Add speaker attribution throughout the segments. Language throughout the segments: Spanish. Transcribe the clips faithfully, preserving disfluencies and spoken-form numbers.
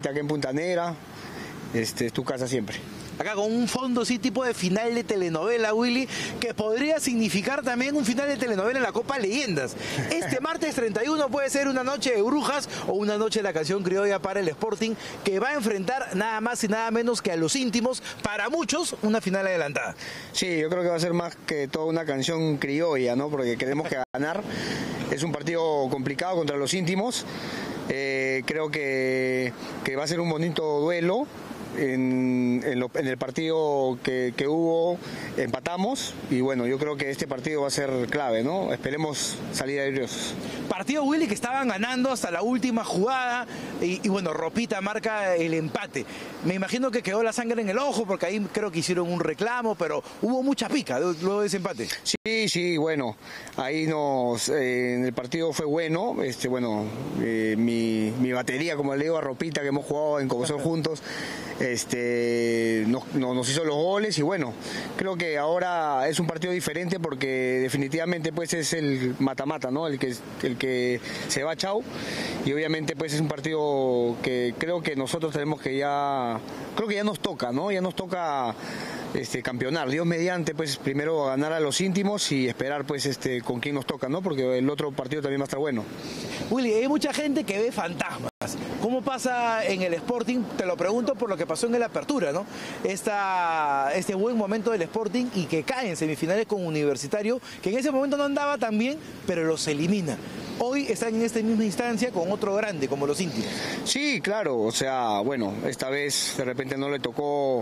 Speaker 1: visita acá en Punta Negra, este, es tu casa siempre.
Speaker 2: Acá con un fondo así tipo de final de telenovela, Willy, que podría significar también un final de telenovela en la Copa Leyendas. Este martes treinta y uno puede ser una noche de brujas o una noche de la canción criolla para el Sporting, que va a enfrentar nada más y nada menos que a los íntimos, para muchos, una final adelantada.
Speaker 1: Sí, yo creo que va a ser más que toda una canción criolla, ¿no? Porque queremos que ganar. Es un partido complicado contra los íntimos. Eh, creo que, que va a ser un bonito duelo. En, en, lo, en el partido que, que hubo empatamos y bueno, yo creo que este partido va a ser clave, ¿no? Esperemos salir airiosos.
Speaker 2: Partido, Willy, que estaban ganando hasta la última jugada y, y bueno, Ropita marca el empate. Me imagino que quedó la sangre en el ojo porque ahí creo que hicieron un reclamo, pero hubo mucha pica luego de ese empate.
Speaker 1: Sí, sí, bueno, ahí nos, eh, en el partido fue bueno, este, bueno, eh, mi, mi batería, como le digo a Ropita, que hemos jugado en Comosol juntos, este, nos, nos hizo los goles y bueno, creo que ahora es un partido diferente porque definitivamente pues es el mata-mata, ¿no? El que, el que se va chau y obviamente pues es un partido que creo que nosotros tenemos que ya, creo que ya nos toca, ¿no? Ya nos toca este, campeonar, Dios mediante, pues primero ganar a los íntimos y esperar pues este, con quién nos toca, ¿no? Porque el otro partido también va a estar bueno.
Speaker 2: Willy, hay mucha gente que ve fantasmas. ¿Cómo pasa en el Sporting? Te lo pregunto por lo que pasó en el Apertura, ¿no? Esta, este buen momento del Sporting y que cae en semifinales con Universitario, que en ese momento no andaba tan bien, pero los elimina. Hoy están en esta misma instancia con otro grande, como los íntimos.
Speaker 1: Sí, claro, o sea, bueno, esta vez de repente no le tocó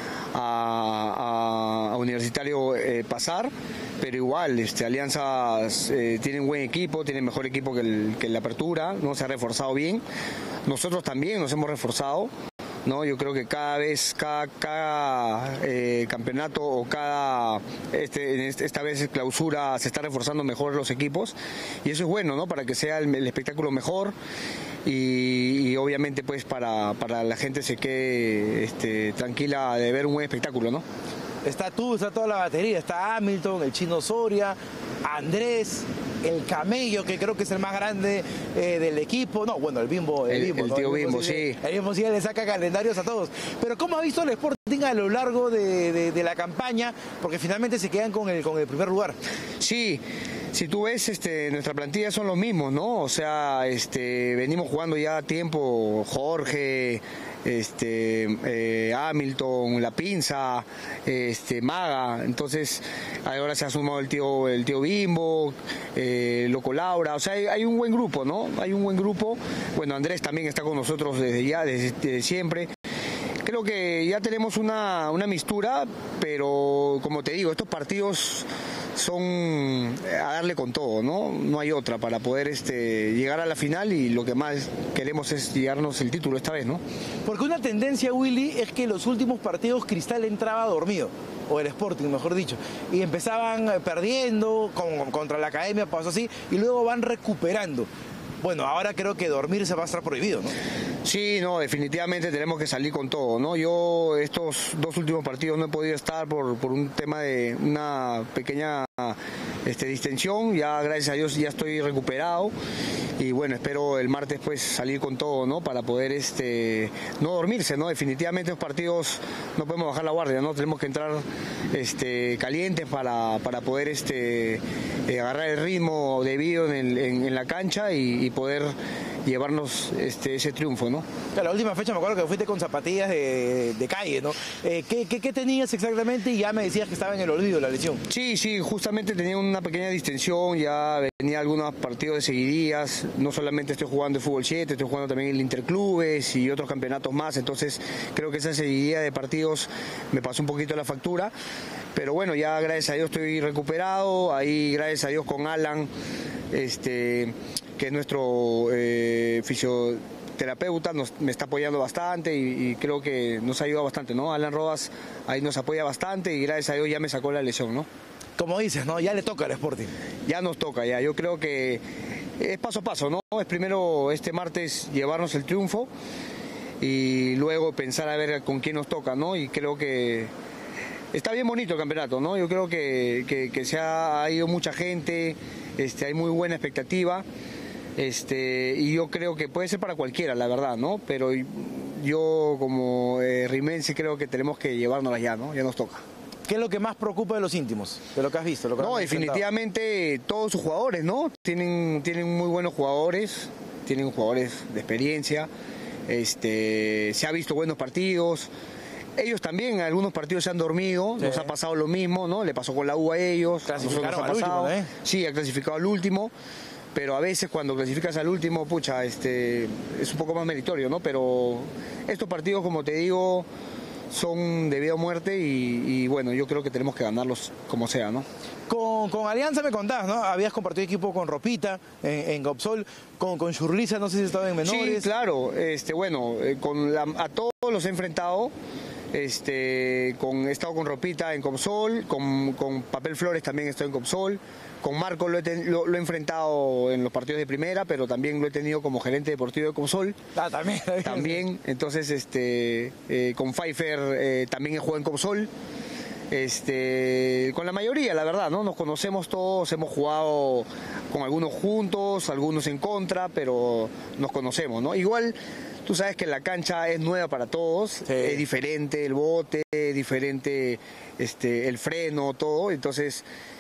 Speaker 1: a, a, a Universitario eh, pasar, pero igual, este, Alianzas eh, tiene un buen equipo, tiene mejor equipo que el, que la Apertura, ¿no? Se ha reforzado bien. Nosotros también nos hemos reforzado, ¿no? Yo creo que cada vez, cada, cada eh, campeonato o cada, este, esta vez clausura, se está reforzando mejor los equipos y eso es bueno, ¿no? Para que sea el, el espectáculo mejor y, y obviamente pues para, para la gente se quede este, tranquila de ver un buen espectáculo, ¿no?
Speaker 2: Está tú, está toda la batería, está Hamilton, el Chino Soria, Andrés, el Camello, que creo que es el más grande eh, del equipo. No, bueno, el Bimbo. El,
Speaker 1: el,
Speaker 2: Bimbo,
Speaker 1: el
Speaker 2: ¿no?
Speaker 1: tío
Speaker 2: el Bimbo,
Speaker 1: Bimbo,
Speaker 2: sí.
Speaker 1: sí.
Speaker 2: El Bimbo sí le saca calendarios a todos. Pero ¿cómo ha visto el Sporting a lo largo de, de, de la campaña? Porque finalmente se quedan con el, con el primer lugar.
Speaker 1: Sí. Si tú ves, este, nuestra plantilla son los mismos, ¿no? O sea, este, venimos jugando ya a tiempo, Jorge, este, eh, Hamilton, La Pinza, este, Maga, entonces ahora se ha sumado el tío, el tío Bimbo, eh, Loco Laura, o sea, hay, hay un buen grupo, ¿no? Hay un buen grupo. Bueno, Andrés también está con nosotros desde ya, desde, desde siempre. Creo que ya tenemos una, una mistura, pero como te digo, estos partidos son a darle con todo, ¿no? No hay otra para poder este, llegar a la final y lo que más queremos es llegarnos el título esta vez, ¿no?
Speaker 2: Porque una tendencia, Willy, es que en los últimos partidos Cristal entraba dormido, o el Sporting, mejor dicho, y empezaban perdiendo, con, contra la Academia pasó así, y luego van recuperando. Bueno, ahora creo que dormir se va a estar prohibido, ¿no?
Speaker 1: Sí, no, definitivamente tenemos que salir con todo, ¿no? Yo estos dos últimos partidos no he podido estar por, por un tema de una pequeña este, distensión, ya gracias a Dios ya estoy recuperado y bueno, espero el martes pues salir con todo, ¿no? Para poder este, no dormirse, ¿no? Definitivamente los partidos no podemos bajar la guardia, ¿no? Tenemos que entrar este, calientes para, para poder este, eh, agarrar el ritmo debido en, el, en, en la cancha y, y poder llevarnos este, ese triunfo, ¿no?
Speaker 2: La última fecha me acuerdo que fuiste con zapatillas de, de calle, ¿no? Eh, ¿qué, qué, ¿Qué tenías exactamente? Y ya me decías que estaba en el olvido la lesión.
Speaker 1: Sí, sí, justamente tenía una pequeña distensión, ya venía algunos partidos de seguidillas, no solamente estoy jugando el fútbol siete, estoy jugando también el Interclubes y otros campeonatos más, entonces creo que esa seguidilla de partidos me pasó un poquito la factura, pero bueno, ya gracias a Dios estoy recuperado, ahí gracias a Dios con Alan, este... que es nuestro eh, fisioterapeuta, nos, me está apoyando bastante y, y creo que nos ha ayudado bastante, ¿no? Alan Rodas ahí nos apoya bastante y gracias a Dios ya me sacó la lesión, ¿no?
Speaker 2: Como dices, ¿no? Ya le toca al Sporting.
Speaker 1: Ya nos toca, ya. Yo creo que es paso a paso, ¿no? Es primero este martes llevarnos el triunfo y luego pensar a ver con quién nos toca, ¿no? Y creo que está bien bonito el campeonato, ¿no? Yo creo que, que, que se ha, ha ido mucha gente, este, hay muy buena expectativa. Este, y yo creo que puede ser para cualquiera, la verdad, ¿no? Pero yo como eh, rimense creo que tenemos que llevárnoslas ya, ¿no? Ya nos toca.
Speaker 2: ¿Qué es lo que más preocupa de los íntimos? De lo que has visto. Lo que
Speaker 1: No,
Speaker 2: has
Speaker 1: definitivamente todos sus jugadores, ¿no? Tienen, tienen muy buenos jugadores, tienen jugadores de experiencia, este, se ha visto buenos partidos. Ellos también, algunos partidos se han dormido, sí. Nos ha pasado lo mismo, ¿no? Le pasó con la U a ellos.
Speaker 2: Clasificaron al último, ¿eh?
Speaker 1: Sí, ha clasificado al último, pero a veces cuando clasificas al último, pucha, este, es un poco más meritorio, ¿no? Pero estos partidos, como te digo, son de vida o muerte y, y bueno, yo creo que tenemos que ganarlos como sea, ¿no?
Speaker 2: Con, con Alianza me contás, ¿no? Habías compartido equipo con Ropita en, en Copsol, con, con Churliza, no sé si estaba en menores.
Speaker 1: Sí, claro, este, bueno, eh, con la, a todos los he enfrentado. Este, con, he estado con Ropita en Copsol, con, con Papel Flores también estoy en Copsol, con Marco lo he, ten, lo, lo he enfrentado en los partidos de primera, pero también lo he tenido como gerente deportivo de Copsol.
Speaker 2: Ah, también.
Speaker 1: También, entonces este, eh, con Pfeiffer eh, también he jugado en Copsol. Este, con la mayoría, la verdad, ¿no? Nos conocemos todos, hemos jugado con algunos juntos, algunos en contra, pero nos conocemos, ¿no? Igual, tú sabes que la cancha es nueva para todos, sí. Es diferente el bote, diferente este, el freno, todo, entonces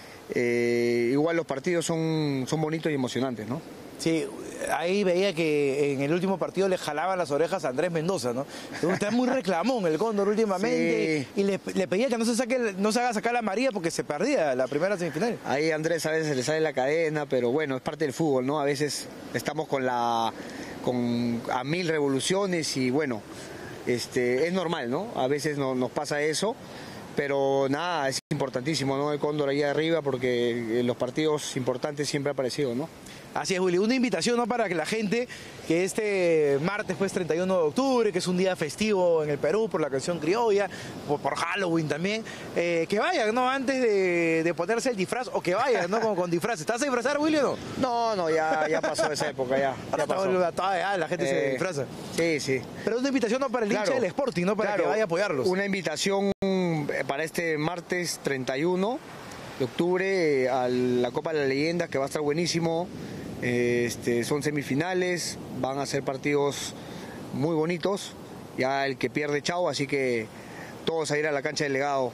Speaker 1: eh, igual los partidos son, son bonitos y emocionantes, ¿no?
Speaker 2: Sí, ahí veía que en el último partido le jalaban las orejas a Andrés Mendoza, ¿no? Está muy reclamón el Cóndor últimamente, sí. Y le, le pedía que no se saque, no se haga sacar la amarilla porque se perdía la primera semifinal.
Speaker 1: Ahí Andrés a veces se le sale la cadena, pero bueno, es parte del fútbol, ¿no? A veces estamos con la con a mil revoluciones y bueno, este es normal, ¿no? A veces no, nos pasa eso. Pero nada, es importantísimo, ¿no? El Cóndor ahí arriba porque en los partidos importantes siempre ha aparecido, ¿no?
Speaker 2: Así es, Willy. Una invitación, ¿no? Para que la gente, que este martes, pues treinta y uno de octubre, que es un día festivo en el Perú por la canción criolla, por, por Halloween también, eh, que vayan, ¿no? Antes de, de ponerse el disfraz, o que vayan, ¿no? Con, con disfraz. ¿Estás a disfrazar, Willy, o no?
Speaker 1: No, no, ya, ya pasó esa época, ya. ya pasó.
Speaker 2: Toda, la gente eh, se disfraza.
Speaker 1: Sí, sí.
Speaker 2: Pero es una invitación, ¿no? Para el
Speaker 1: claro,
Speaker 2: hincha del Sporting, ¿no? Para
Speaker 1: claro,
Speaker 2: que vaya a apoyarlos.
Speaker 1: Una invitación para este martes treinta y uno de octubre a la Copa de la Leyenda, que va a estar buenísimo. Este, son semifinales, van a ser partidos muy bonitos. Ya el que pierde, chao, así que todos a ir a la cancha del Legado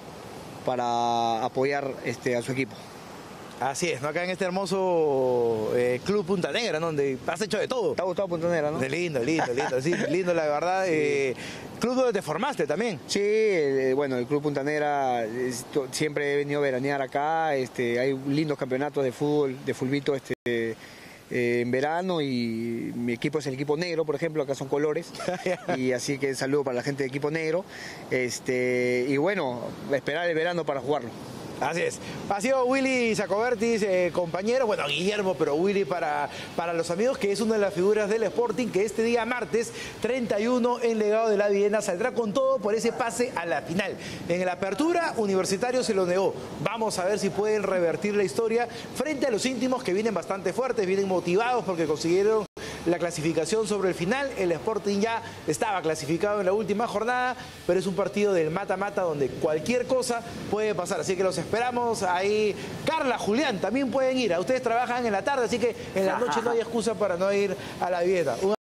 Speaker 1: para apoyar este, a su equipo.
Speaker 2: Así es, ¿no? Acá en este hermoso eh, Club Punta Negra, ¿no? Donde has hecho de todo.
Speaker 1: ¿Te ha gustado Punta Negra, no?
Speaker 2: De lindo, lindo, lindo, sí, lindo, la verdad. Sí. Eh, club donde te formaste también.
Speaker 1: Sí, eh, bueno, el Club Punta Negra, es, siempre he venido a veranear acá, este, hay lindos campeonatos de fútbol, de fulbito, este, eh, en verano, y mi equipo es el equipo negro, por ejemplo, acá son colores, y así que saludo para la gente del equipo negro, este, y bueno, esperar el verano para jugarlo.
Speaker 2: Así es. Ha sido Willy Saccobertis, eh, compañero, bueno, Guillermo, pero Willy para, para los amigos, que es una de las figuras del Sporting, que este día martes treinta y uno en Legado de la Vivienda saldrá con todo por ese pase a la final. En la apertura, Universitario se lo negó. Vamos a ver si pueden revertir la historia frente a los íntimos, que vienen bastante fuertes, vienen motivados porque consiguieron la clasificación sobre el final. El Sporting ya estaba clasificado en la última jornada, pero es un partido del mata-mata donde cualquier cosa puede pasar, así que los esperamos ahí. Carla, Julián, también pueden ir. Ustedes trabajan en la tarde, así que en la noche no hay excusa para no ir a la Vivienda.